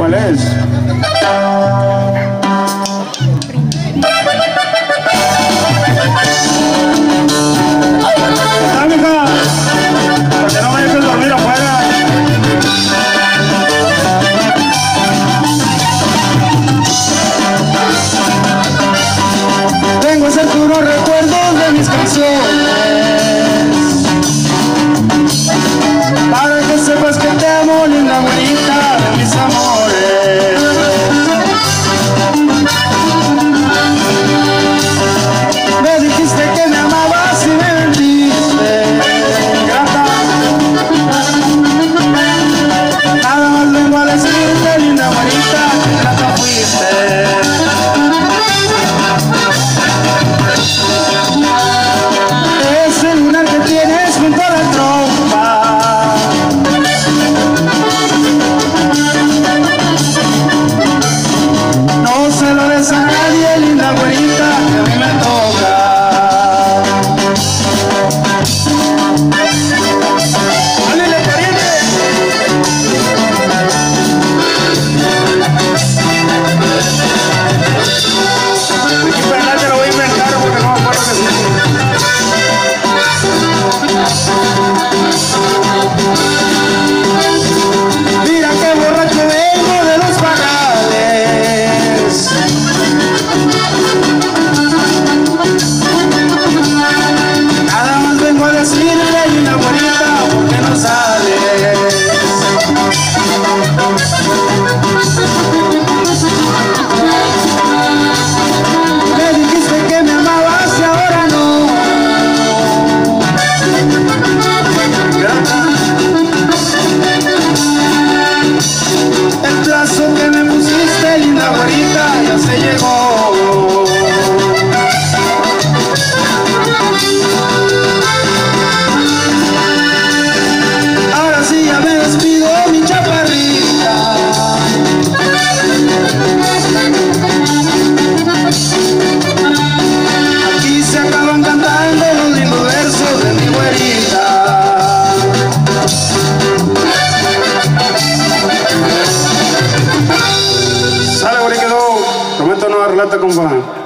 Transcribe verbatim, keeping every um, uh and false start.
cuál es. ¡Ah, mija! Para que no me dejes dormir afuera. Tengo ese puros recuerdos de mis canciones, para que sepas que te amo, linda abuelita de mis amores. Me dijiste que me amabas y me mentiste, grata. Nada más vengo a decirte, linda abuelita, que grata fuiste. Ese lunar que tienes junto a la trompa, no se lo des a nadie, linda güerita, que a mí me toca. ¡Ándale, pariente! Aquí para acá te lo voy a inventar porque no me acuerdo que sí. Mira qué borracho vengo de los pagales. Nada más vengo a decirle, hay una bonita, ¿por qué no sales? Me dijiste que me amabas y ahora no. El plazo que me pusiste, linda güerita, ya se llegó. Ahora sí ya me despido, mi chaparrita. Aquí se acaban cantando los lindos versos de mi güerita. Sale, güey, quedó. Prometo no dar lata, compa.